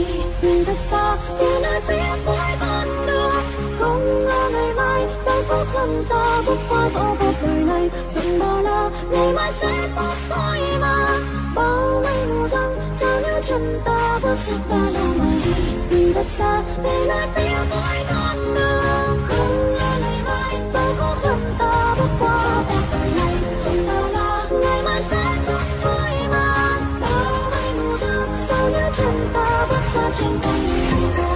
nhìn thật xa phía nơi phía cuối con đường. Không ngờ ngày mai giây phút thân ta bước qua dẫu cuộc đời này chẳng bao la, ngày mai sẽ tốt thôi mà. Bao mây mù răng sao nếu chân ta bước sẽ qua đâu mà đi. Nhìn thật xa phía nơi phía cuối con đường. Không ngờ ngày mai giây phút thân ta bước qua dẫu cuộc đời này chẳng bao la, ngày mai sẽ tốt thôi mà. Bao mây mù răng sao nếu chân ta bước ra trên con đường.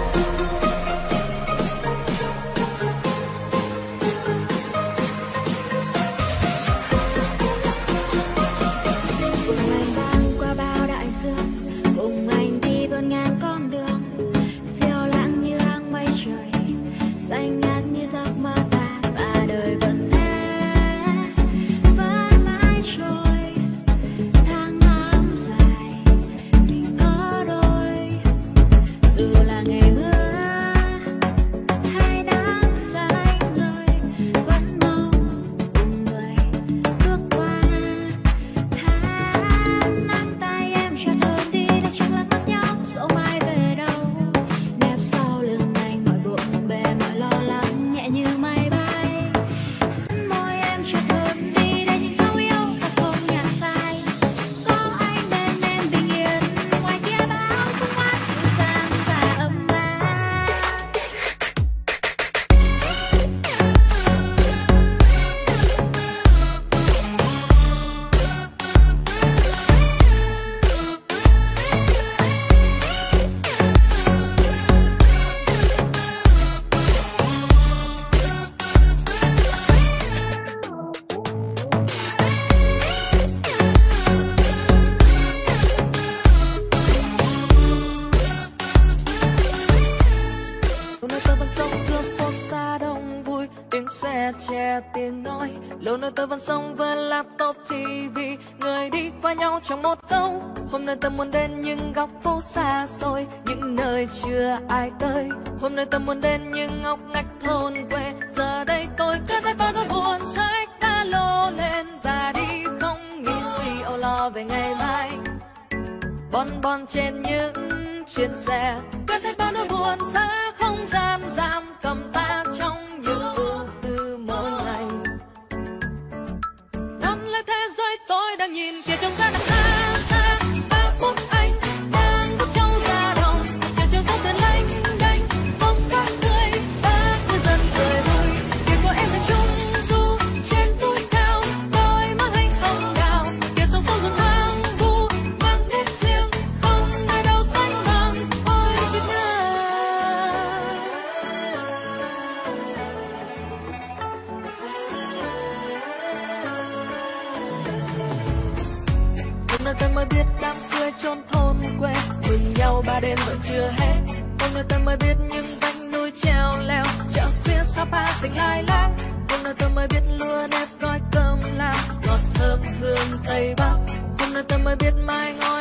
Lâu nay tôi vẫn sống với laptop TV, người đi qua nhau trong một câu. Hôm nay tôi muốn đến những góc phố xa xôi, những nơi chưa ai tới. Hôm nay tôi muốn đến những ngóc ngách thôn quê. Giờ đây tôi cất lấy bao nỗi buồn, xách ta lô lên và đi, không nghĩ suy âu lo về ngày mai. Bon bon trên những chuyến xe, cất lấy bao nỗi buồn, phá không gian giam cầm ta trong những ưu tư mỗi ngày. Nắm lấy thế giới tôi đang nhìn kia trông ra đằng xa xa, bao phút anh đang dắt trong ra đồng, chiều chiều không thể lênh đênh bóng các người, ta cứ dần cười vui. Kia của em là trung du trên núi cao, đôi má hành không đào, kia sông sâu rừng hoang vu mang nét riêng, không ai đâu sánh bằng ôi Việt Nam. Hôm nay tôi mới biết đám cưới chôn thôn quê, mừng nhau 3 đêm vẫn chưa hết. Hôm nay tôi mới biết những vách núi treo leo, chợ phía Sapa xinh lai láng. Hôm nay tôi mới biết lúa nếp gói cơm lam, ngọt thơm hương Tây Bắc. Hôm nay tôi mới biết mai ngó